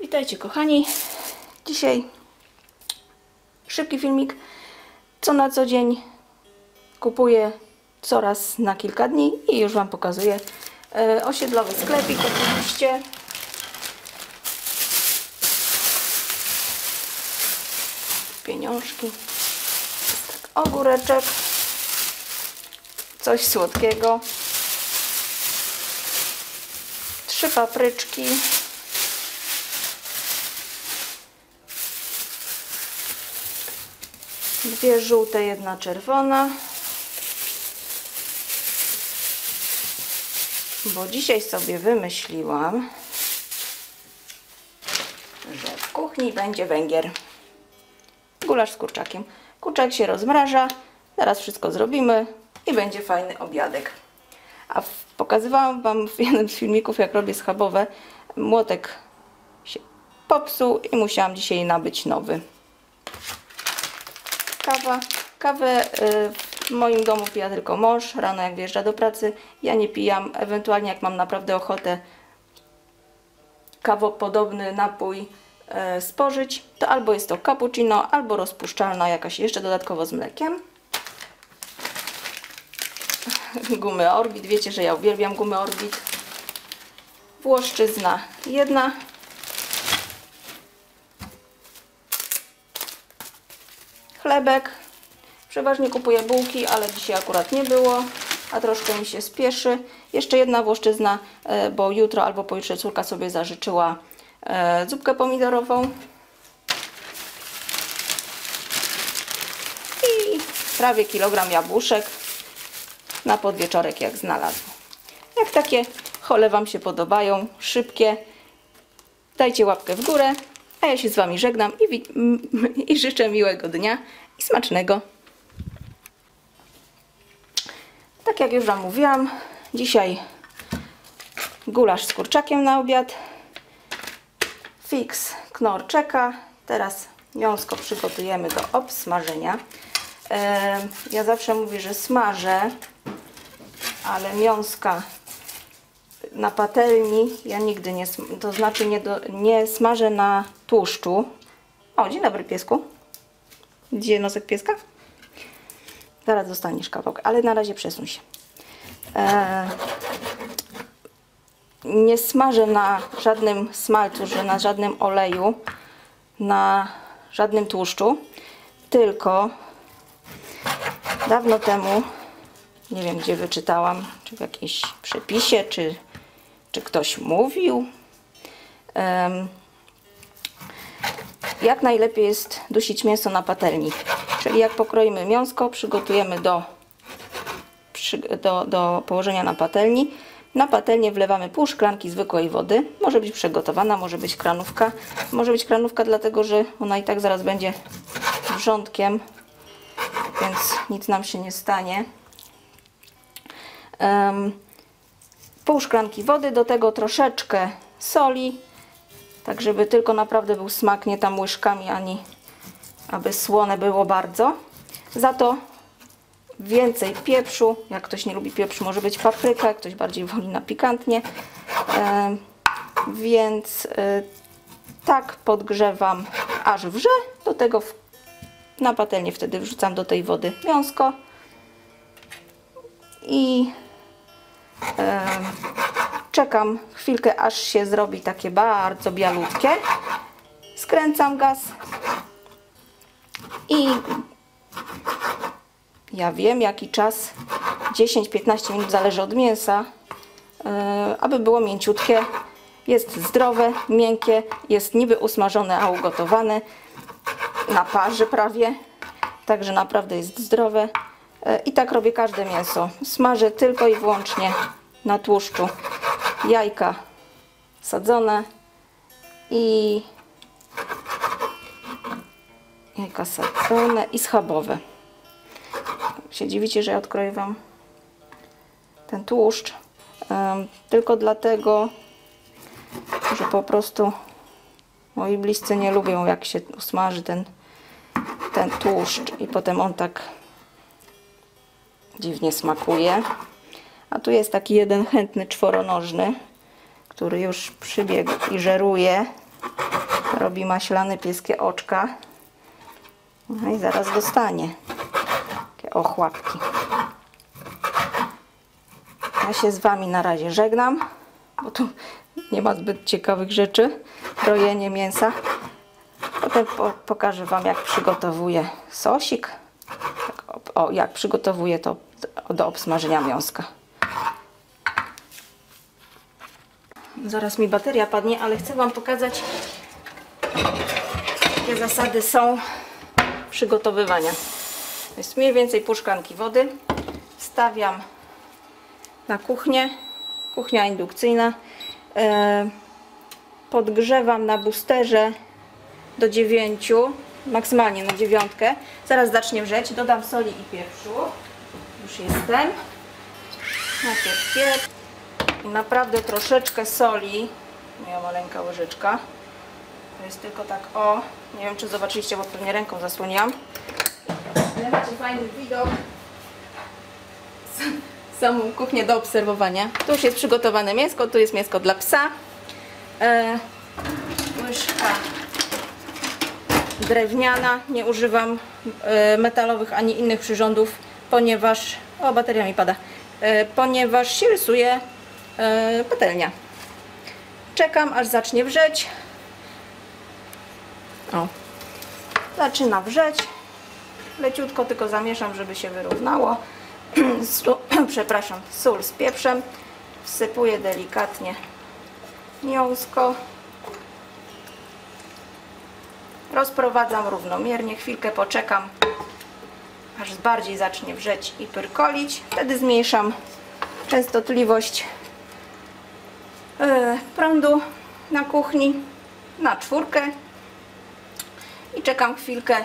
Witajcie kochani, dzisiaj szybki filmik, co na co dzień kupuję coraz na kilka dni i już Wam pokazuję. Osiedlowy sklepik oczywiście, pieniążki, tak, ogóreczek, coś słodkiego, 3 papryczki, dwie żółte, jedna czerwona, bo dzisiaj sobie wymyśliłam, że w kuchni będzie węgier. Gulasz z kurczakiem. Kurczak się rozmraża, teraz wszystko zrobimy i będzie fajny obiadek. A pokazywałam Wam w jednym z filmików, jak robię schabowe. Młotek się popsuł i musiałam dzisiaj nabyć nowy. Kawę w moim domu pija tylko mąż, rano jak wjeżdża do pracy. Ja nie pijam, ewentualnie jak mam naprawdę ochotę kawopodobny napój spożyć, to albo jest to cappuccino, albo rozpuszczalna jakaś jeszcze dodatkowo z mlekiem. Gumy Orbit, wiecie, że ja uwielbiam gumy Orbit. Włoszczyzna jedna. Chlebek. Przeważnie kupuję bułki, ale dzisiaj akurat nie było, a troszkę mi się spieszy. Jeszcze jedna włoszczyzna, bo jutro albo pojutrze córka sobie zażyczyła zupkę pomidorową. I prawie kilogram jabłuszek na podwieczorek, jak znalazłam. Jak takie hole Wam się podobają, szybkie, dajcie łapkę w górę, a ja się z Wami żegnam i życzę miłego dnia i smacznego. Tak jak już Wam mówiłam, dzisiaj gulasz z kurczakiem na obiad, fix knor czeka, teraz mięsko przygotujemy do obsmażenia. Ja zawsze mówię, że smażę, ale mięska na patelni ja nigdy nie, to znaczy nie smażę na tłuszczu. O, dzień dobry piesku. Gdzie nosek pieska? Zaraz dostaniesz kawałek, ale na razie przesuń się. Nie smażę na żadnym smalcu, że na żadnym oleju, na żadnym tłuszczu, tylko dawno temu, nie wiem gdzie wyczytałam, czy w jakimś przepisie, czy ktoś mówił, jak najlepiej jest dusić mięso na patelni. Czyli jak pokroimy mięsko, przygotujemy do położenia na patelni. Na patelnię wlewamy pół szklanki zwykłej wody. Może być przygotowana, może być kranówka. Może być kranówka dlatego, że ona i tak zaraz będzie wrzątkiem, więc nic nam się nie stanie. Pół szklanki wody, do tego troszeczkę soli, tak żeby tylko naprawdę był smak, nie tam łyżkami, ani aby słone było bardzo. Za to więcej pieprzu, jak ktoś nie lubi pieprzu, może być papryka, jak ktoś bardziej woli na pikantnie. Więc tak podgrzewam, aż wrze. Do tego na patelnię wtedy wrzucam do tej wody mięsko i czekam chwilkę, aż się zrobi takie bardzo bialutkie. Skręcam gaz i ja wiem jaki czas, 10-15 minut, zależy od mięsa, aby było mięciutkie. Jest zdrowe, miękkie, jest niby usmażone, a ugotowane na parze prawie, także naprawdę jest zdrowe. I tak robię każde mięso. Smażę tylko i wyłącznie na tłuszczu. Jajka sadzone i schabowe. Się dziwicie, że ja odkroję Wam ten tłuszcz, tylko dlatego, że po prostu moi bliscy nie lubią, jak się usmaży ten tłuszcz i potem on tak dziwnie smakuje. A tu jest taki jeden chętny czworonożny, który już przybiegł i żeruje. robi maślane pieskie oczka. No i zaraz dostanie takie ochłapki. Ja się z Wami na razie żegnam, bo tu nie ma zbyt ciekawych rzeczy. Krojenie mięsa. Potem pokażę Wam, jak przygotowuję sosik. Jak przygotowuję to do obsmażenia mięska. Zaraz mi bateria padnie, ale chcę Wam pokazać, jakie zasady są przygotowywania. To jest mniej więcej pół szklanki wody. Wstawiam na kuchnię. Kuchnia indukcyjna. Podgrzewam na boosterze do 9, maksymalnie na 9. Zaraz zacznie wrzeć. Dodam soli i pieprzu. Już jestem. Najpierw pieprz. I naprawdę troszeczkę soli. Moja maleńka łyżeczka. To jest tylko tak o. Nie wiem, czy zobaczyliście, bo pewnie ręką zasłoniłam. Ale macie fajny widok. Samą kuchnię do obserwowania. Tu już jest przygotowane mięsko. Tu jest mięsko dla psa. Łyżka drewniana. Nie używam metalowych ani innych przyrządów, ponieważ... O, bateria mi pada. Ponieważ się rysuje patelnia. Czekam, aż zacznie wrzeć. O, zaczyna wrzeć. Leciutko tylko zamieszam, żeby się wyrównało. Przepraszam, sól z pieprzem. Wsypuję delikatnie mięsko. Rozprowadzam równomiernie. Chwilkę poczekam, aż bardziej zacznie wrzeć i pyrkolić. Wtedy zmniejszam częstotliwość prądu na kuchni na 4 i czekam chwilkę,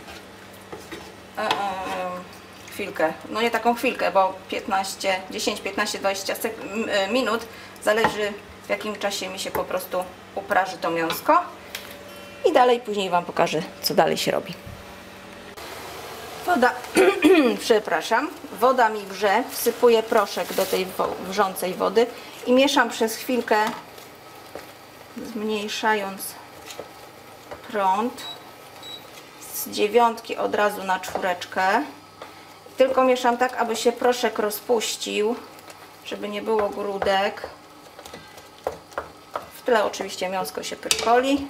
no nie taką chwilkę, bo 15, 10, 15, 20 minut, zależy w jakim czasie mi się po prostu upraży to mięsko i dalej później Wam pokażę, co dalej się robi. Woda, przepraszam, woda mi wrze, wsypuję proszek do tej wrzącej wody i mieszam przez chwilkę, zmniejszając prąd z 9 od razu na 4. Tylko mieszam tak, aby się proszek rozpuścił, żeby nie było grudek. W tle oczywiście mięsko się pyrkoli.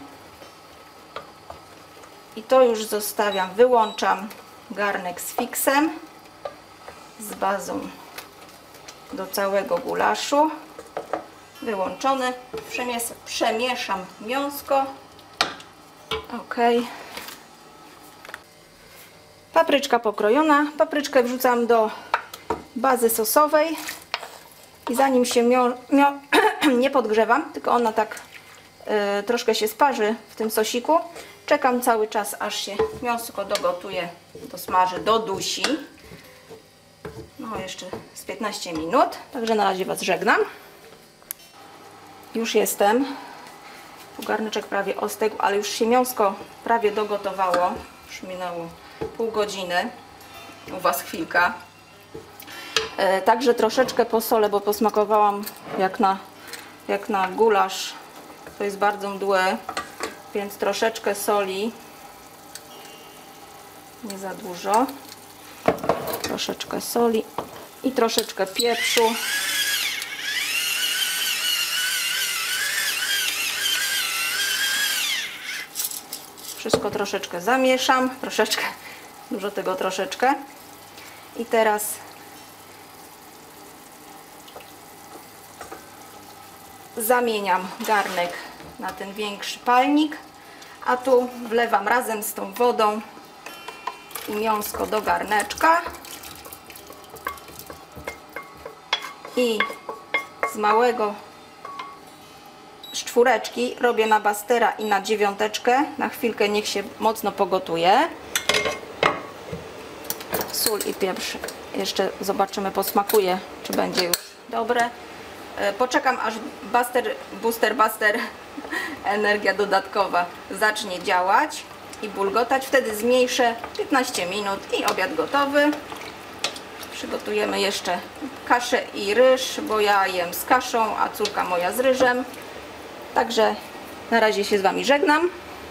I to już zostawiam, wyłączam garnek z fiksem, z bazą do całego gulaszu. Wyłączony. Przemieszam mięsko. Ok. Papryczka pokrojona. Papryczkę wrzucam do bazy sosowej i zanim się nie podgrzewam, tylko ona tak troszkę się sparzy w tym sosiku, czekam cały czas, aż się mięsko dogotuje, dosmaży, dodusi. No jeszcze z 15 minut, także na razie Was żegnam. Już jestem. Garneczek prawie ostygł, ale już się mięsko prawie dogotowało. Już minęło pół godziny. U Was chwilka. Także troszeczkę posolę, bo posmakowałam jak na gulasz. To jest bardzo mdłe, więc troszeczkę soli. Nie za dużo. Troszeczkę soli i troszeczkę pieprzu. Wszystko troszeczkę zamieszam, troszeczkę, dużo tego troszeczkę. I teraz zamieniam garnek na ten większy palnik, a tu wlewam razem z tą wodą i mięsko do garneczka i z małego z 4 robię na bastera i na 9. Na chwilkę niech się mocno pogotuje. Sól i pieprz jeszcze zobaczymy, posmakuję, czy będzie już dobre. Poczekam, aż booster energia dodatkowa zacznie działać i bulgotać. Wtedy zmniejszę 15 minut i obiad gotowy. Przygotujemy jeszcze kaszę i ryż, bo ja jem z kaszą, a córka moja z ryżem. Także na razie się z Wami żegnam.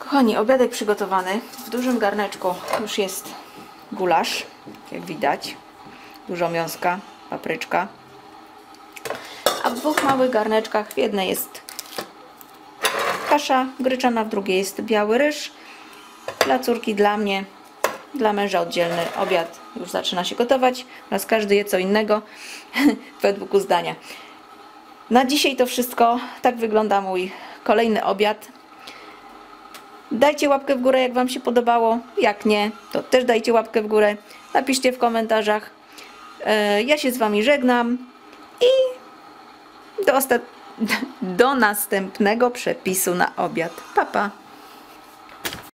Kochani, obiadek przygotowany. W dużym garneczku już jest gulasz, jak widać. Dużo mięska, papryczka. A w dwóch małych garneczkach, w jednej jest kasza gryczana, w drugiej jest biały ryż. Dla córki, dla mnie, dla męża oddzielny obiad już zaczyna się gotować. Oraz każdy je co innego według uznania. Na dzisiaj to wszystko. Tak wygląda mój kolejny obiad. Dajcie łapkę w górę, jak Wam się podobało. Jak nie, to też dajcie łapkę w górę. Napiszcie w komentarzach. Ja się z Wami żegnam i do następnego przepisu na obiad. Pa, pa!